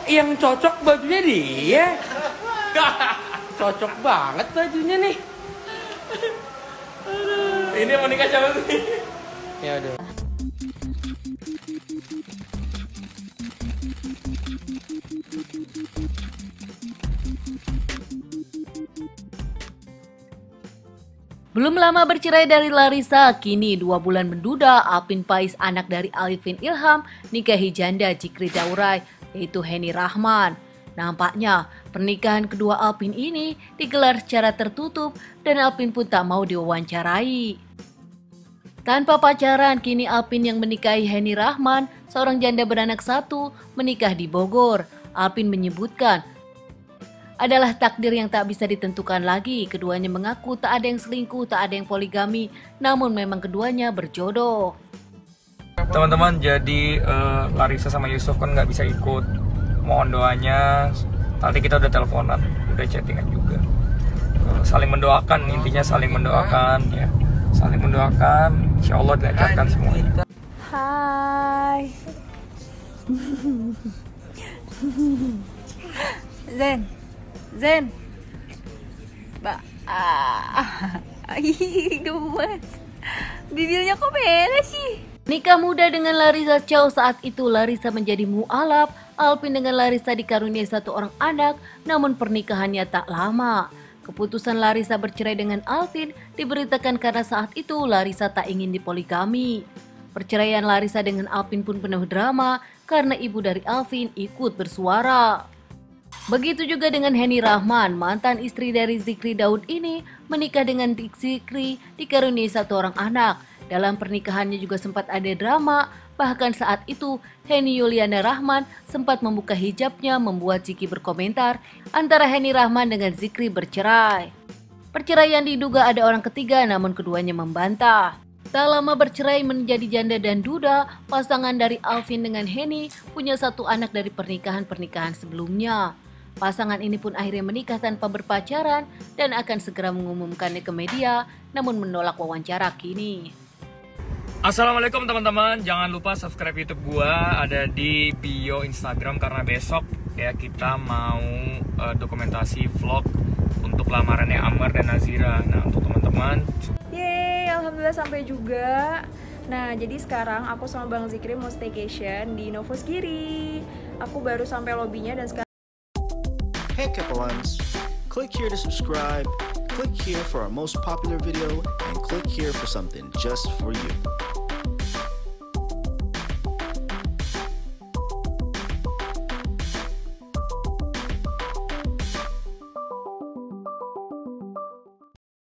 yang cocok bajunya dia. Cocok banget bajunya nih. Ini mau nikah siapa sih? Ya udah. Belum lama bercerai dari Larissa, kini 2 bulan menduda Alpin Pais anak dari Alvin Ilham nikahi janda Zikri Daurai, yaitu Henny Rahman. Nampaknya pernikahan kedua Alpin ini digelar secara tertutup dan Alpin pun tak mau diwawancarai. Tanpa pacaran, kini Alpin yang menikahi Henny Rahman, seorang janda beranak 1, menikah di Bogor. Alpin menyebutkan, adalah takdir yang tak bisa ditentukan lagi. Keduanya mengaku tak ada yang selingkuh, tak ada yang poligami, namun memang keduanya berjodoh. Teman-teman, jadi Larissa sama Yusuf kan nggak bisa ikut. Mohon doanya. Tadi kita udah teleponan, udah chattingan juga. Saling mendoakan, intinya saling mendoakan ya. Saling mendoakan, insya Allah dilancarkan semuanya. Hai. Zen, gemes. Bibirnya kok beda sih? Nikah muda dengan Larissa Chow. Saat itu Larissa menjadi mualaf. Alpin dengan Larissa dikaruniai 1 orang anak, namun pernikahannya tak lama. Keputusan Larissa bercerai dengan Alvin diberitakan karena saat itu Larissa tak ingin dipoligami. Perceraian Larissa dengan Alvin pun penuh drama karena ibu dari Alvin ikut bersuara. Begitu juga dengan Henny Rahman, mantan istri dari Zikri Daud ini menikah dengan Zikri dikaruniai 1 orang anak. Dalam pernikahannya juga sempat ada drama, bahkan saat itu Henny Yuliana Rahman sempat membuka hijabnya membuat Zikri berkomentar antara Henny Rahman dengan Zikri bercerai. Perceraian diduga ada orang ketiga, namun keduanya membantah. Tak lama bercerai menjadi janda dan duda, pasangan dari Alvin dengan Henny punya 1 anak dari pernikahan-pernikahan sebelumnya. Pasangan ini pun akhirnya menikah tanpa berpacaran dan akan segera mengumumkannya ke media, namun menolak wawancara kini. Assalamualaikum teman-teman, jangan lupa subscribe YouTube gua, ada di bio Instagram karena besok ya kita mau dokumentasi vlog untuk lamarannya Amar dan Nazira. Nah, untuk teman-teman, Yeay, alhamdulillah sampai juga. Nah, jadi sekarang aku sama Bang Zikri mau staycation di Novoskiri. Aku baru sampai lobbynya dan sekarang. Hey Kepalans, click here to subscribe, click here for our most popular video, and click here for something just for you.